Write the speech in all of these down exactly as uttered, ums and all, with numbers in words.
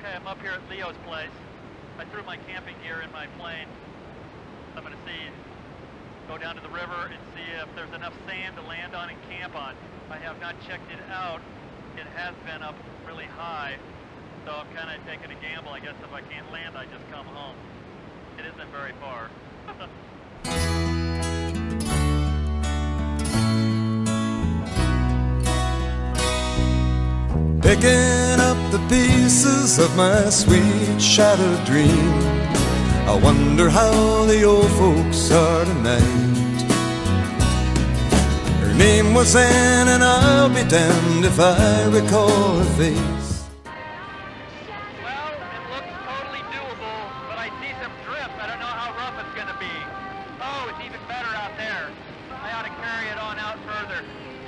Okay, I'm up here at Leo's place. I threw my camping gear in my plane. I'm gonna see, go down to the river and see if there's enough sand to land on and camp on. I have not checked it out. It has been up really high, so I'm kind of taking a gamble. I guess if I can't land, I just come home. It isn't very far. Picking up the pieces of my sweet shattered dream, I wonder how the old folks are tonight. Her name was Anne, and I'll be damned if I recall her face. Well, it looks totally doable, but I see some drift. I don't know how rough it's going to be. Oh, it's even better out there. I ought to carry it on out further.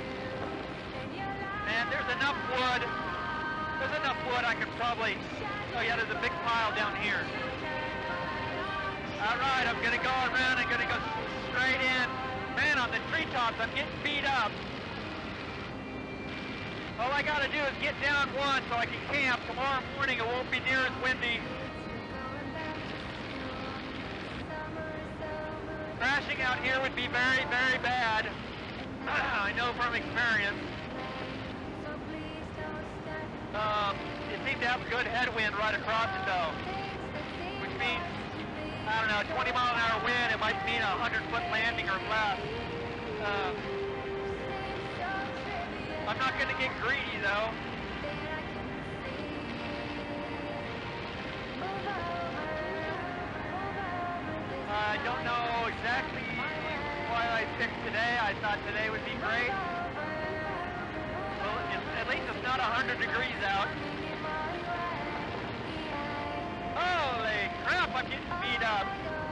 Man, there's enough wood. There's enough wood I could probably... Oh yeah, there's a big pile down here. All right, I'm gonna go around and gonna go straight in. Man, on the treetops, I'm getting beat up. All I gotta do is get down one so I can camp. Tomorrow morning it won't be near as windy. Crashing out here would be very, very bad. I know from experience. Um, it seemed to have a good headwind right across it though, which means, I don't know, twenty mile an hour wind, it might mean a hundred foot landing or less. Um, I'm not going to get greedy though. I don't know exactly why I picked today. I thought today would be great. Well, it's, at least it's not one hundred degrees out. Holy crap, I'm getting beat up.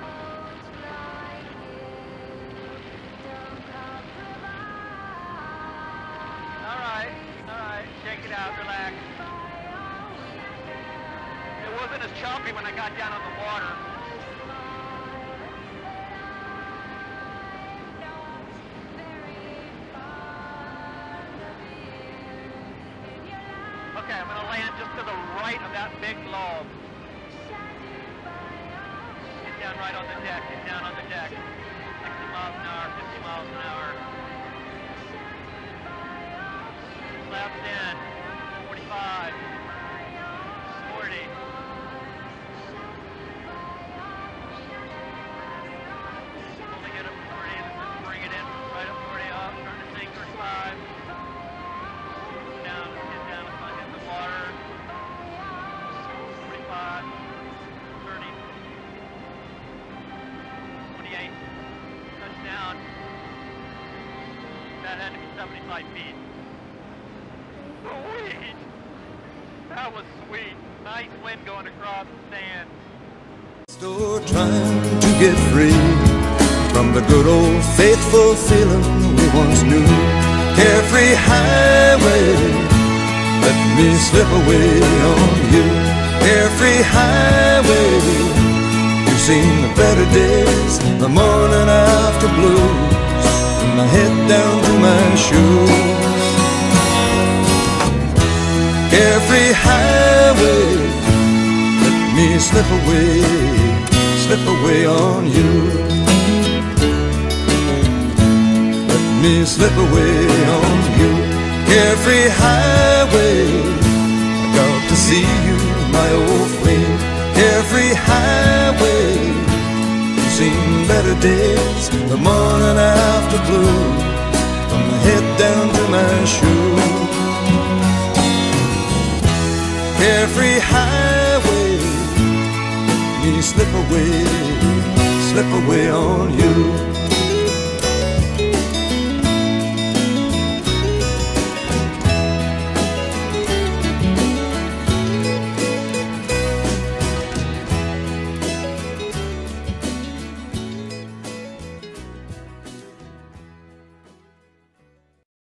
Alright, alright, shake it out, relax. It wasn't as choppy when I got down on the water. Okay, I'm gonna land just to the right of that big log. Get down right on the deck, get down on the deck. sixty miles an hour, fifty miles an hour. Flaps in, forty-five, forty. Only get up forty, and then bring it in, right up forty off, turn to sink, thirty-five. Down, get down, in the water. forty-five, thirty, twenty-eight, touchdown. That had to be seventy-five feet. Sweet! That was sweet. Nice wind going across the sand. Still trying to get free from the good old faithful feeling we once knew. Carefree highway, let me slip away on you. Carefree highway, you've seen the better days, the morning after blues, and my head down to my shoes. Carefree highway, let me slip away, slip away on you. Let me slip away on you. Carefree highway, I got to see you, my old friend. Carefree highway, you've seen better days, the morning after blue, from my head down to my shoes. Carefree highway, let me slip away, slip away on you.